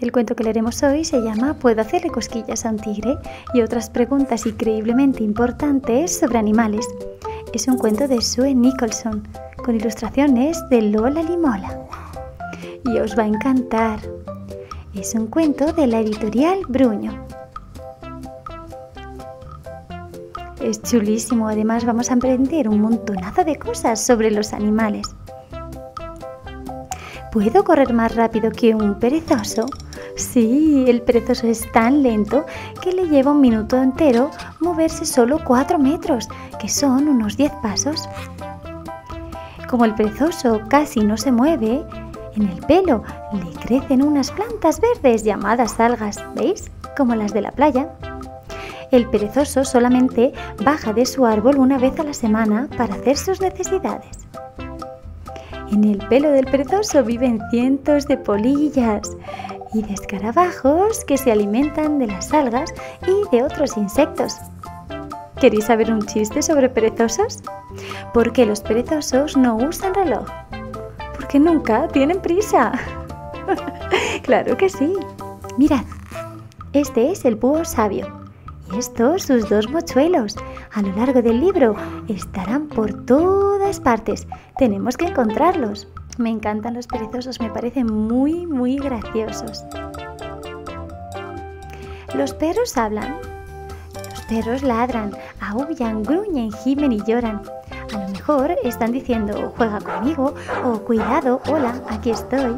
El cuento que leeremos hoy se llama ¿Puedo hacerle cosquillas a un tigre? Y otras preguntas increíblemente importantes sobre animales. Es un cuento de Sue Nicholson, con ilustraciones de Lola Limola. Y os va a encantar. Es un cuento de la editorial Bruño. Es chulísimo, además vamos a aprender un montonazo de cosas sobre los animales. ¿Puedo correr más rápido que un perezoso? Sí, el perezoso es tan lento que le lleva un minuto entero moverse solo 4 metros, que son unos 10 pasos. Como el perezoso casi no se mueve, en el pelo le crecen unas plantas verdes llamadas algas, ¿veis? Como las de la playa. El perezoso solamente baja de su árbol una vez a la semana para hacer sus necesidades. En el pelo del perezoso viven cientos de polillas y de escarabajos que se alimentan de las algas y de otros insectos. ¿Queréis saber un chiste sobre perezosos? ¿Por qué los perezosos no usan reloj? Porque nunca tienen prisa. ¡Claro que sí! Mirad, este es el búho sabio. Y estos sus 2 mochuelos. A lo largo del libro estarán por todas partes. Tenemos que encontrarlos. Me encantan los perezosos, me parecen muy graciosos. ¿Los perros hablan? Los perros ladran, aúllan, gruñen, gimen y lloran. A lo mejor están diciendo juega conmigo o cuidado, hola, aquí estoy.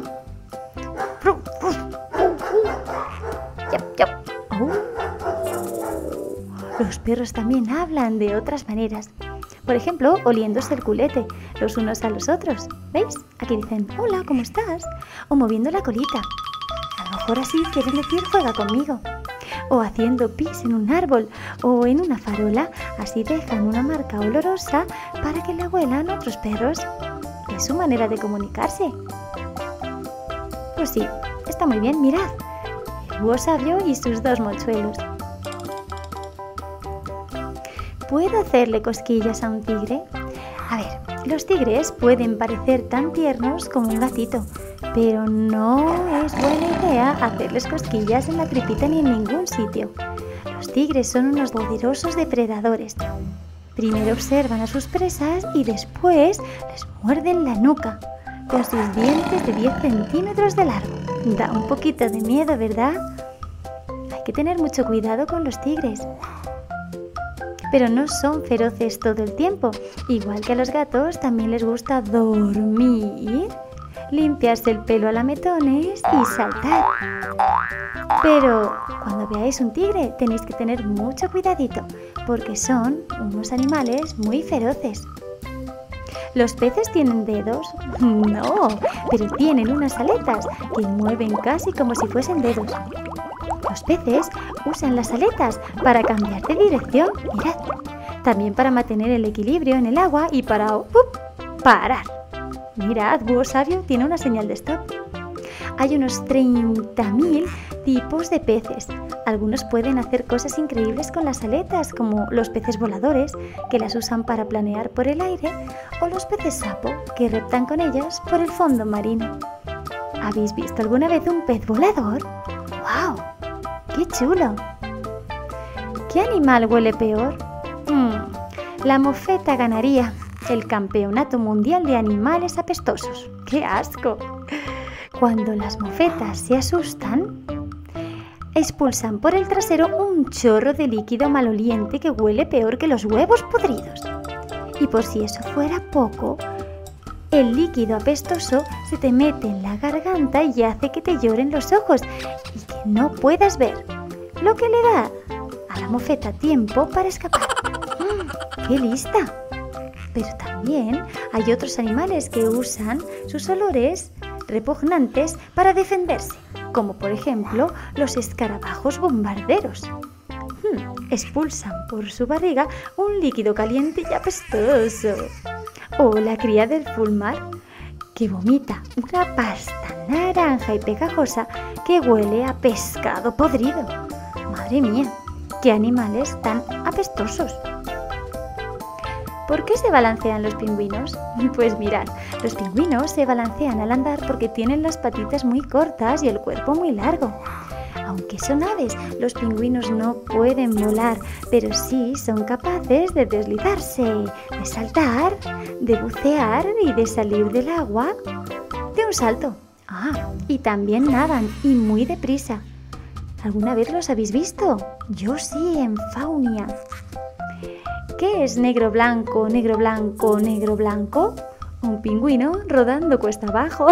Los perros también hablan de otras maneras. Por ejemplo, oliéndose el culete los unos a los otros. ¿Veis? Aquí dicen, hola, ¿cómo estás? O moviendo la colita. A lo mejor así quieren decir juega conmigo. O haciendo pis en un árbol o en una farola. Así dejan una marca olorosa para que la huelan otros perros. Es su manera de comunicarse. Pues sí, está muy bien, mirad. El búho sabio y sus 2 mochuelos. ¿Puedo hacerle cosquillas a un tigre? A ver, los tigres pueden parecer tan tiernos como un gatito, pero no es buena idea hacerles cosquillas en la tripita ni en ningún sitio. Los tigres son unos poderosos depredadores. Primero observan a sus presas y después les muerden la nuca, con sus dientes de 10 centímetros de largo. Da un poquito de miedo, ¿verdad? Hay que tener mucho cuidado con los tigres. Pero no son feroces todo el tiempo. Igual que a los gatos también les gusta dormir, limpiarse el pelo a lametones y saltar. Pero cuando veáis un tigre tenéis que tener mucho cuidadito, porque son unos animales muy feroces. ¿Los peces tienen dedos? No, pero tienen unas aletas que mueven casi como si fuesen dedos. Los peces usan las aletas para cambiar de dirección, mirad. También para mantener el equilibrio en el agua y para parar. Mirad, búho sabio tiene una señal de stop. Hay unos 30.000 tipos de peces. Algunos pueden hacer cosas increíbles con las aletas, como los peces voladores, que las usan para planear por el aire, o los peces sapo, que reptan con ellas por el fondo marino. ¿Habéis visto alguna vez un pez volador? ¡Wow! ¡Qué chulo! ¿Qué animal huele peor? La mofeta ganaría el campeonato mundial de animales apestosos. ¡Qué asco! Cuando las mofetas se asustan, expulsan por el trasero un chorro de líquido maloliente que huele peor que los huevos podridos. Y por si eso fuera poco, el líquido apestoso se te mete en la garganta y hace que te lloren los ojos y que no puedas ver, lo que le da a la mofeta tiempo para escapar. ¡Qué lista! Pero también hay otros animales que usan sus olores repugnantes para defenderse, como por ejemplo los escarabajos bombarderos. Expulsan por su barriga un líquido caliente y apestoso. O la cría del fulmar, que vomita una pasta naranja y pegajosa que huele a pescado podrido. ¡Madre mía! ¡Qué animales tan apestosos! ¿Por qué se balancean los pingüinos? Pues mirad, los pingüinos se balancean al andar porque tienen las patitas muy cortas y el cuerpo muy largo. Aunque son aves, los pingüinos no pueden volar, pero sí son capaces de deslizarse, de saltar, de bucear y de salir del agua de un salto. Y también nadan y muy deprisa. ¿Alguna vez los habéis visto? Yo sí, en Faunia. ¿Qué es negro, blanco, negro, blanco, negro, blanco? Un pingüino rodando cuesta abajo.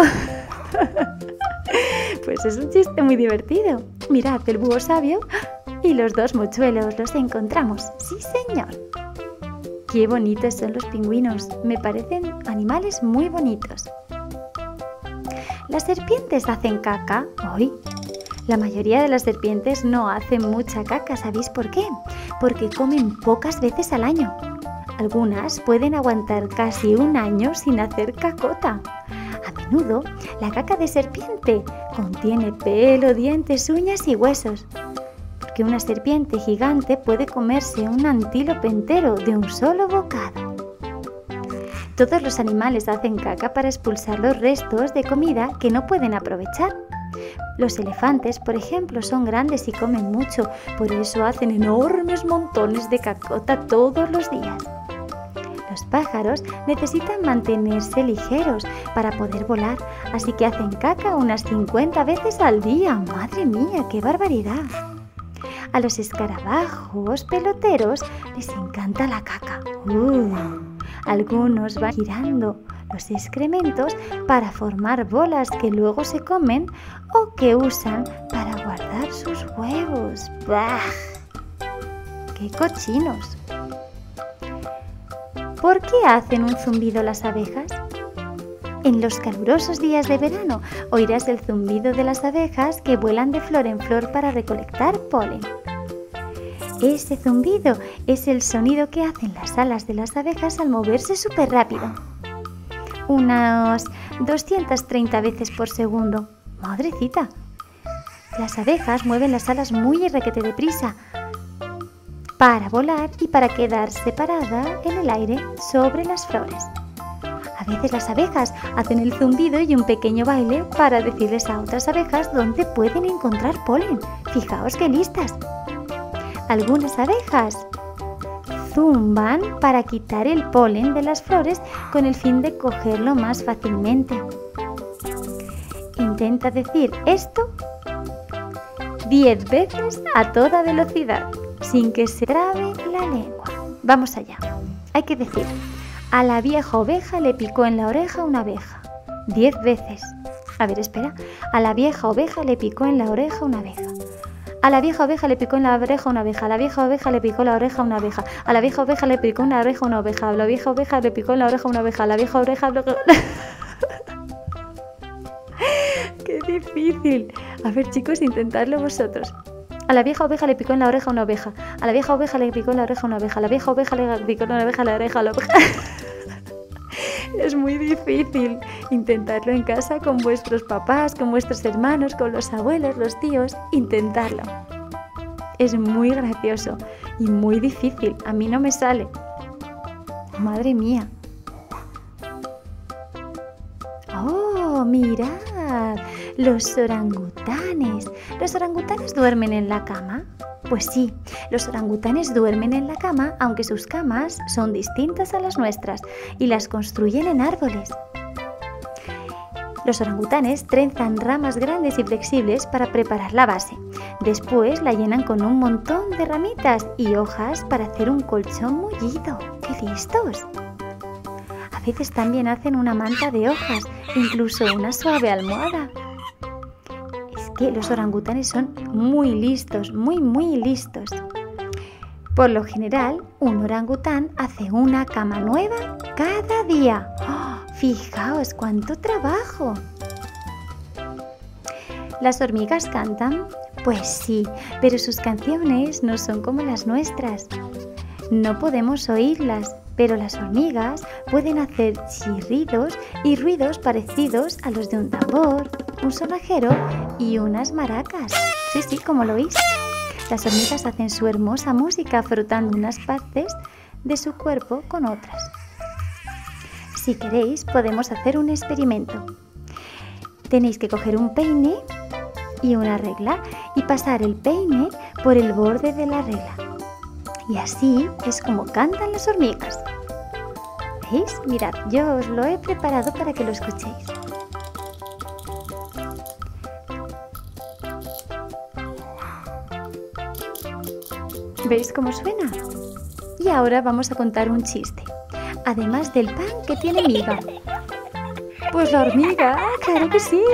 Pues es un chiste muy divertido. Mirad el búho sabio y los dos mochuelos, los encontramos. ¡Sí, señor! ¡Qué bonitos son los pingüinos! Me parecen animales muy bonitos. ¿Las serpientes hacen caca hoy? La mayoría de las serpientes no hacen mucha caca, ¿sabéis por qué? Porque comen pocas veces al año. Algunas pueden aguantar casi un año sin hacer cacota. A menudo, la caca de serpiente contiene pelo, dientes, uñas y huesos. Porque una serpiente gigante puede comerse un antílope entero de un solo bocado. Todos los animales hacen caca para expulsar los restos de comida que no pueden aprovechar. Los elefantes, por ejemplo, son grandes y comen mucho, por eso hacen enormes montones de cacota todos los días. Los pájaros necesitan mantenerse ligeros para poder volar, así que hacen caca unas 50 veces al día. ¡Madre mía, qué barbaridad! A los escarabajos peloteros les encanta la caca. Algunos van girando los excrementos para formar bolas que luego se comen o que usan para guardar sus huevos. ¡Bah! ¡Qué cochinos! ¿Por qué hacen un zumbido las abejas? En los calurosos días de verano oirás el zumbido de las abejas que vuelan de flor en flor para recolectar polen. Ese zumbido es el sonido que hacen las alas de las abejas al moverse súper rápido. Unas 230 veces por segundo. ¡Madrecita! Las abejas mueven las alas muy requete deprisa para volar y para quedar separada en el aire sobre las flores. A veces las abejas hacen el zumbido y un pequeño baile para decirles a otras abejas dónde pueden encontrar polen. ¡Fijaos qué listas! Algunas abejas zumban para quitar el polen de las flores con el fin de cogerlo más fácilmente. Intenta decir esto 10 veces a toda velocidad, sin que se trabe la lengua. Vamos allá. Hay que decir: a la vieja oveja le picó en la oreja una abeja. 10 veces. A ver, espera. A la vieja oveja le picó en la oreja una abeja. A la vieja oveja le picó en la oreja una abeja. A la vieja oveja le picó la oreja una abeja. A la vieja oveja le picó en la oreja una abeja. A la vieja oveja le picó en la oreja una abeja. A la vieja oreja... ¡Qué difícil! A ver, chicos, intentadlo vosotros. A la vieja oveja le picó en la oreja una oveja. A la vieja oveja le picó en la oreja una abeja. A la vieja oveja le picó en la oreja la oreja. Es muy difícil. Intentadlo en casa con vuestros papás, con vuestros hermanos, con los abuelos, los tíos. Intentadlo. Es muy gracioso y muy difícil. A mí no me sale. Madre mía. ¡Oh, mirad! Los orangutanes. ¿Los orangutanes duermen en la cama? Pues sí, los orangutanes duermen en la cama, aunque sus camas son distintas a las nuestras y las construyen en árboles. Los orangutanes trenzan ramas grandes y flexibles para preparar la base. Después la llenan con un montón de ramitas y hojas para hacer un colchón mullido. ¡Qué listos! A veces también hacen una manta de hojas, incluso una suave almohada. Es que los orangutanes son muy listos, muy listos. Por lo general, un orangután hace una cama nueva cada día. ¡Oh! ¡Fijaos cuánto trabajo! ¿Las hormigas cantan? Pues sí, pero sus canciones no son como las nuestras. No podemos oírlas, pero las hormigas pueden hacer chirridos y ruidos parecidos a los de un tambor, un sonajero y unas maracas. Sí, como lo oís. Las hormigas hacen su hermosa música frotando unas partes de su cuerpo con otras. Si queréis, podemos hacer un experimento. Tenéis que coger un peine y una regla y pasar el peine por el borde de la regla. Y así es como cantan las hormigas. ¿Veis? Mirad, yo os lo he preparado para que lo escuchéis. ¿Veis cómo suena? Y ahora vamos a contar un chiste. Además del pan que tiene miga. Pues la hormiga, claro que sí.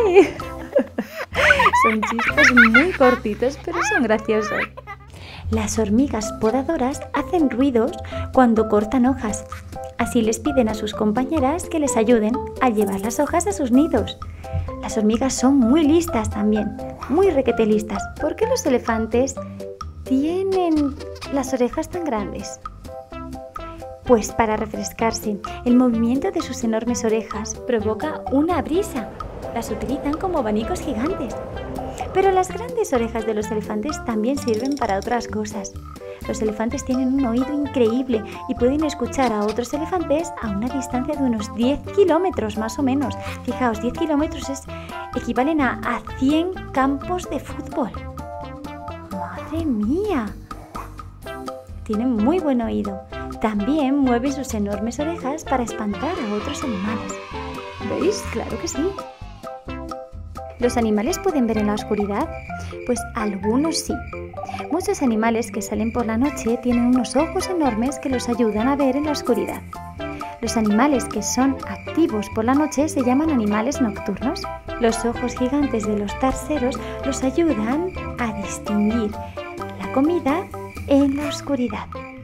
Son chistes muy cortitos, pero son graciosos. Las hormigas podadoras hacen ruidos cuando cortan hojas. Así les piden a sus compañeras que les ayuden a llevar las hojas a sus nidos. Las hormigas son muy listas también, muy requete listas. ¿Por qué los elefantes tienen las orejas tan grandes? Pues para refrescarse, el movimiento de sus enormes orejas provoca una brisa. Las utilizan como abanicos gigantes. Pero las grandes orejas de los elefantes también sirven para otras cosas. Los elefantes tienen un oído increíble y pueden escuchar a otros elefantes a una distancia de unos 10 kilómetros más o menos. Fijaos, 10 kilómetros equivalen a 100 campos de fútbol. ¡Madre mía! Tienen muy buen oído. También mueven sus enormes orejas para espantar a otros animales. ¿Veis? Claro que sí. ¿Los animales pueden ver en la oscuridad? Pues algunos sí. Muchos animales que salen por la noche tienen unos ojos enormes que los ayudan a ver en la oscuridad. Los animales que son activos por la noche se llaman animales nocturnos. Los ojos gigantes de los tarseros los ayudan a distinguir la comida en la oscuridad.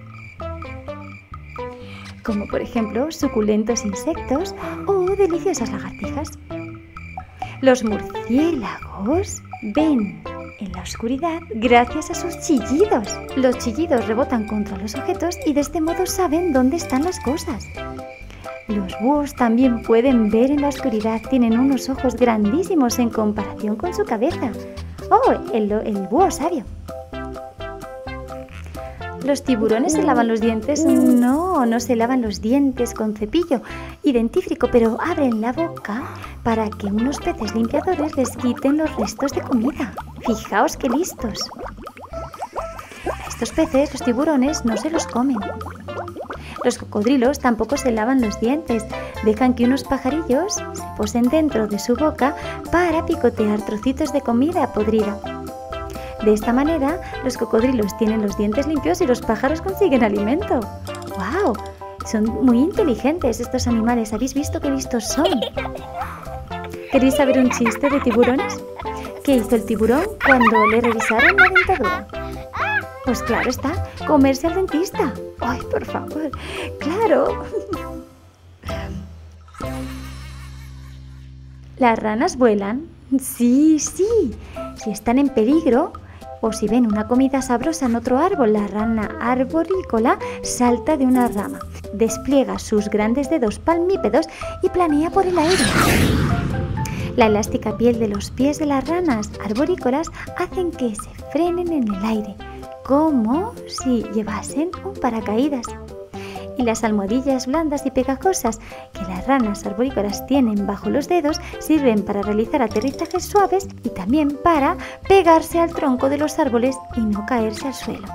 Como por ejemplo suculentos insectos o deliciosas lagartijas. Los murciélagos ven en la oscuridad gracias a sus chillidos. Los chillidos rebotan contra los objetos y de este modo saben dónde están las cosas. Los búhos también pueden ver en la oscuridad, tienen unos ojos grandísimos en comparación con su cabeza. ¡Oh, el búho sabio! ¿Los tiburones se lavan los dientes? No se lavan los dientes con cepillo y dentífrico, pero abren la boca para que unos peces limpiadores les quiten los restos de comida. Fijaos qué listos. A estos peces, los tiburones, no se los comen. Los cocodrilos tampoco se lavan los dientes. Dejan que unos pajarillos se posen dentro de su boca para picotear trocitos de comida podrida. De esta manera, los cocodrilos tienen los dientes limpios y los pájaros consiguen alimento. ¡Wow! Son muy inteligentes estos animales. ¿Habéis visto qué listos son? ¿Queréis saber un chiste de tiburones? ¿Qué hizo el tiburón cuando le revisaron la dentadura? Pues claro está, comerse al dentista. ¡Ay, por favor! ¡Claro! ¿Las ranas vuelan? Sí. Si están en peligro o si ven una comida sabrosa en otro árbol, la rana arborícola salta de una rama, despliega sus grandes dedos palmípedos y planea por el aire. La elástica piel de los pies de las ranas arborícolas hacen que se frenen en el aire, como si llevasen un paracaídas. Y las almohadillas blandas y pegajosas que las ranas arborícolas tienen bajo los dedos sirven para realizar aterrizajes suaves y también para pegarse al tronco de los árboles y no caerse al suelo.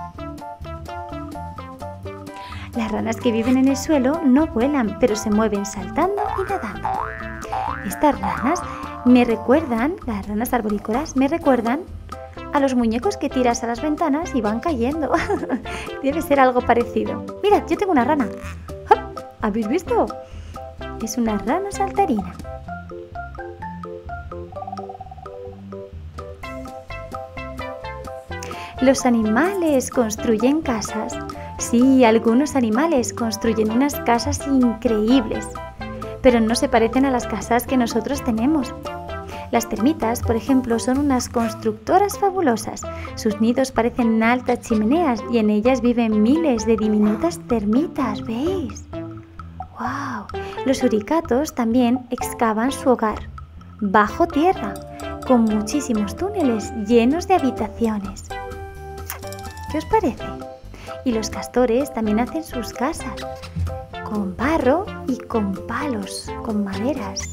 Las ranas que viven en el suelo no vuelan, pero se mueven saltando y nadando. Estas ranas las ranas arborícolas me recuerdan a los muñecos que tiras a las ventanas y van cayendo. Debe ser algo parecido. Mirad, yo tengo una rana. ¿Habéis visto? Es una rana saltarina. Los animales construyen casas. Sí, algunos animales construyen unas casas increíbles, pero no se parecen a las casas que nosotros tenemos. Las termitas, por ejemplo, son unas constructoras fabulosas. Sus nidos parecen altas chimeneas y en ellas viven miles de diminutas termitas, ¿veis? ¡Wow! Los suricatos también excavan su hogar, bajo tierra, con muchísimos túneles llenos de habitaciones. ¿Qué os parece? Y los castores también hacen sus casas, con barro y con palos, con maderas.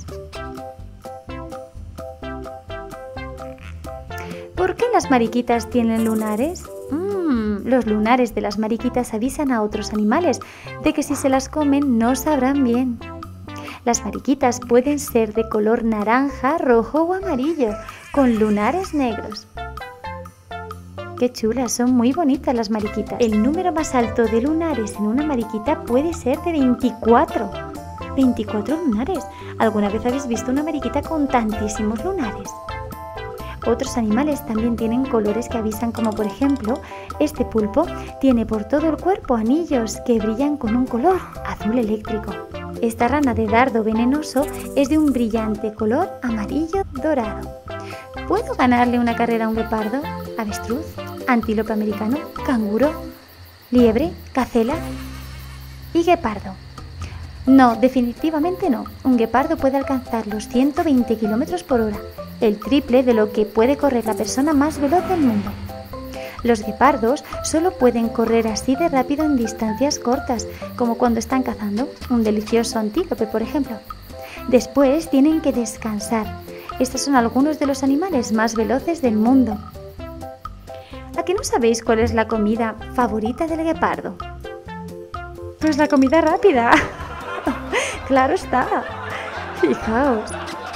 ¿Por qué las mariquitas tienen lunares? Los lunares de las mariquitas avisan a otros animales de que si se las comen no sabrán bien. Las mariquitas pueden ser de color naranja, rojo o amarillo, con lunares negros. ¡Qué chulas! Son muy bonitas las mariquitas. El número más alto de lunares en una mariquita puede ser de 24. 24 lunares. ¿Alguna vez habéis visto una mariquita con tantísimos lunares? Otros animales también tienen colores que avisan, como por ejemplo, este pulpo tiene por todo el cuerpo anillos que brillan con un color azul eléctrico. Esta rana de dardo venenoso es de un brillante color amarillo dorado. ¿Puedo ganarle una carrera a un guepardo, avestruz, antílope americano, canguro, liebre, gacela y guepardo? No, definitivamente no. Un guepardo puede alcanzar los 120 km por hora, el triple de lo que puede correr la persona más veloz del mundo. Los guepardos solo pueden correr así de rápido en distancias cortas, como cuando están cazando un delicioso antílope, por ejemplo. Después tienen que descansar. Estos son algunos de los animales más veloces del mundo. ¿A qué no sabéis cuál es la comida favorita del guepardo? Pues la comida rápida. Claro está. Fijaos.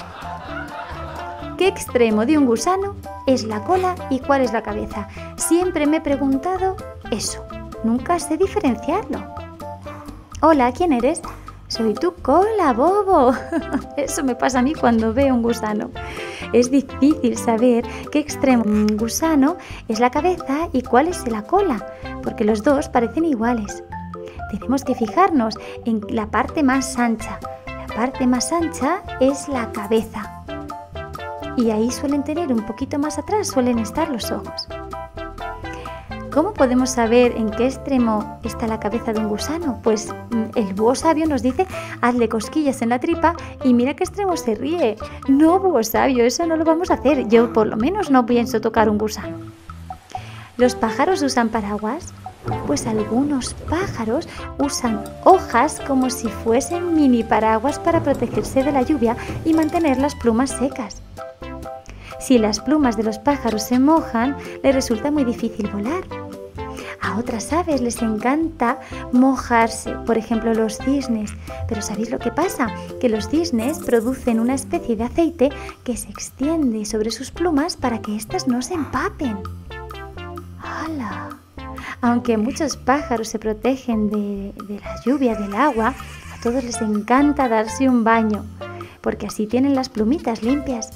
¿Qué extremo de un gusano es la cola y cuál es la cabeza? Siempre me he preguntado eso. Nunca sé diferenciarlo. Hola, ¿quién eres? Soy tu cola, bobo. Eso me pasa a mí cuando veo un gusano. Es difícil saber qué extremo de un gusano es la cabeza y cuál es la cola, porque los dos parecen iguales. Tenemos que fijarnos en la parte más ancha. La parte más ancha es la cabeza. Y ahí suelen tener un poquito más atrás, suelen estar los ojos. ¿Cómo podemos saber en qué extremo está la cabeza de un gusano? Pues el búho sabio nos dice, hazle cosquillas en la tripa y mira qué extremo se ríe. No, búho sabio, eso no lo vamos a hacer. Yo por lo menos no pienso tocar un gusano. ¿Los pájaros usan paraguas? Pues algunos pájaros usan hojas como si fuesen mini paraguas para protegerse de la lluvia y mantener las plumas secas. Si las plumas de los pájaros se mojan, les resulta muy difícil volar. A otras aves les encanta mojarse, por ejemplo los cisnes. Pero ¿sabéis lo que pasa? Que los cisnes producen una especie de aceite que se extiende sobre sus plumas para que éstas no se empapen. ¡Hala! Aunque muchos pájaros se protegen de la lluvia, del agua, a todos les encanta darse un baño, porque así tienen las plumitas limpias.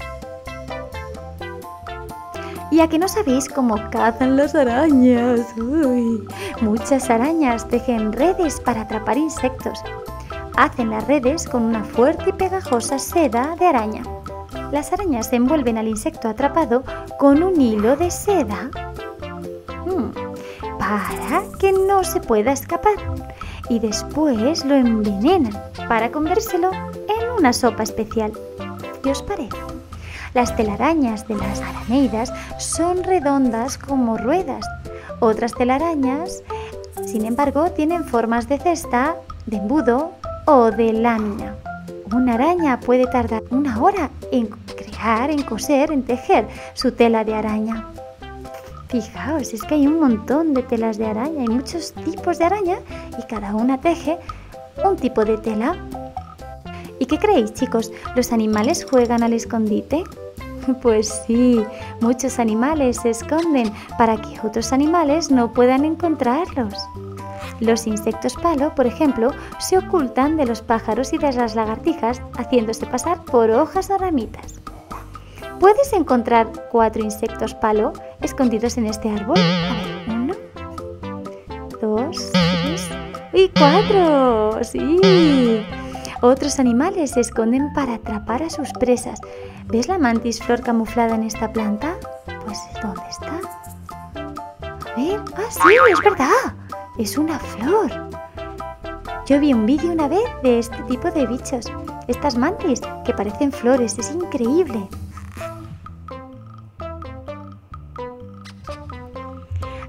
¿Y a que no sabéis cómo cazan las arañas? Uy, muchas arañas tejen redes para atrapar insectos. Hacen las redes con una fuerte y pegajosa seda de araña. Las arañas envuelven al insecto atrapado con un hilo de seda para que no se pueda escapar. Y después lo envenenan para comérselo en una sopa especial. ¿Qué os parece? Las telarañas de las araneidas son redondas como ruedas. Otras telarañas, sin embargo, tienen formas de cesta, de embudo o de lámina. Una araña puede tardar 1 hora en crear, en coser, en tejer su tela de araña. Fijaos, es que hay un montón de telas de araña, hay muchos tipos de araña y cada una teje un tipo de tela. ¿Y qué creéis, chicos? ¿Los animales juegan al escondite? Pues sí, muchos animales se esconden para que otros animales no puedan encontrarlos. Los insectos palo, por ejemplo, se ocultan de los pájaros y de las lagartijas haciéndose pasar por hojas o ramitas. ¿Puedes encontrar 4 insectos palo escondidos en este árbol? A ver, 1, 2, 3 y 4. ¡Sí! Otros animales se esconden para atrapar a sus presas. ¿Ves la mantis flor camuflada en esta planta? Pues, ¿dónde está? A ver, sí, es verdad. Es una flor. Yo vi un vídeo una vez de este tipo de bichos. Estas mantis que parecen flores, es increíble.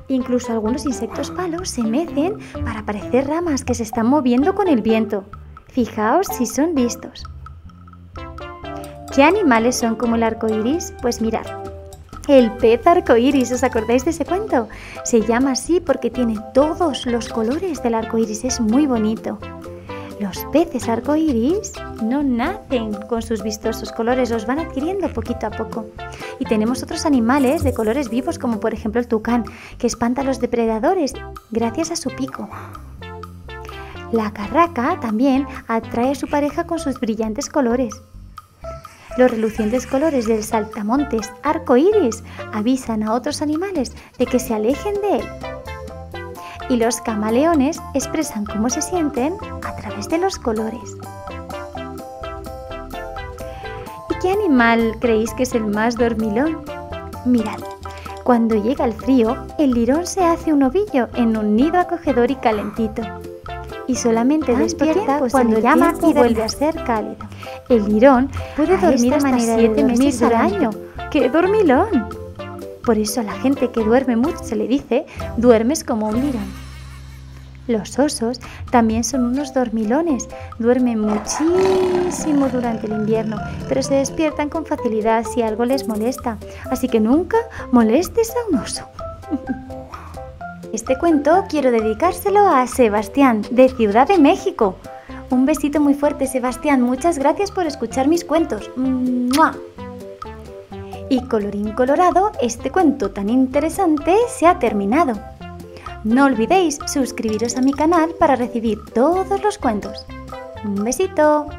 Incluso algunos insectos palos se mecen para parecer ramas que se están moviendo con el viento. Fijaos si son listos. ¿Qué animales son como el arco iris? Pues mirad, el pez arco iris, ¿os acordáis de ese cuento? Se llama así porque tiene todos los colores del arco iris, es muy bonito. Los peces arco iris no nacen con sus vistosos colores, los van adquiriendo poquito a poco. Y tenemos otros animales de colores vivos, como por ejemplo el tucán, que espanta a los depredadores gracias a su pico. La carraca también atrae a su pareja con sus brillantes colores. Los relucientes colores del saltamontes arco iris avisan a otros animales de que se alejen de él. Y los camaleones expresan cómo se sienten a través de los colores. ¿Y qué animal creéis que es el más dormilón? Mirad, cuando llega el frío, el lirón se hace un ovillo en un nido acogedor y calentito. Y solamente despierta cuando el tiempo vuelve a ser cálido. El lirón puede dormir hasta 7 meses al año. ¡Qué dormilón! Por eso a la gente que duerme mucho se le dice, duermes como un lirón. Los osos también son unos dormilones, duermen muchísimo durante el invierno, pero se despiertan con facilidad si algo les molesta, así que nunca molestes a un oso. Este cuento quiero dedicárselo a Sebastián, de Ciudad de México. Un besito muy fuerte, Sebastián, muchas gracias por escuchar mis cuentos. ¡Mua! Y colorín colorado, este cuento tan interesante se ha terminado. No olvidéis suscribiros a mi canal para recibir todos los cuentos. Un besito.